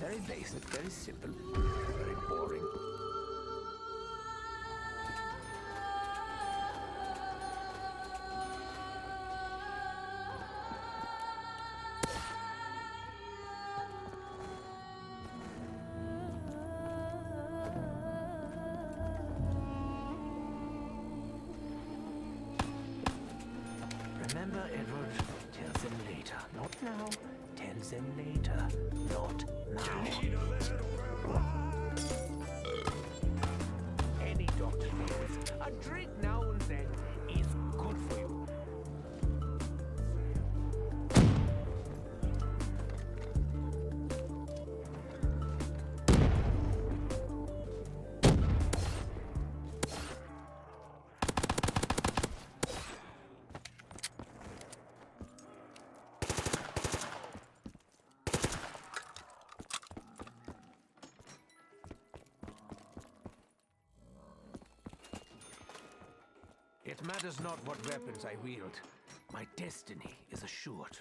Very basic, very simple, very boring. Remember, Edward, tell them later. Not now. Tell them later. Not now. Any doctor knows a drink now and then is good for you. It matters not what weapons I wield. My destiny is assured.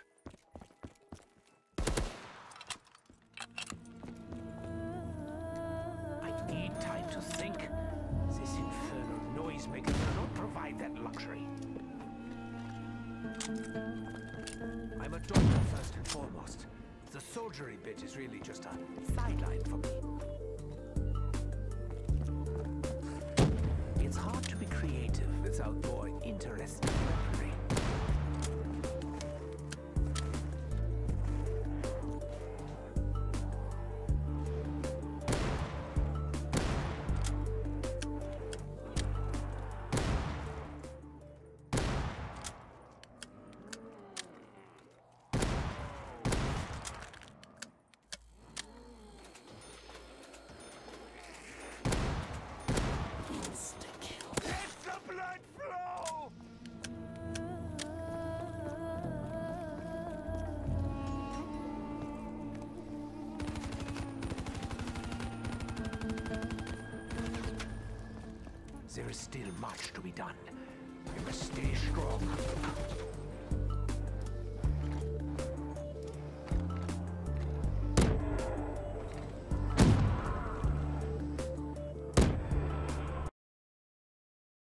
I need time to think. This infernal noisemaker does not provide that luxury. I'm a doctor first and foremost. The soldiery bit is really just a sideline for me. It's hard to be creative without more interesting weaponry. There is still much to be done. We must stay strong.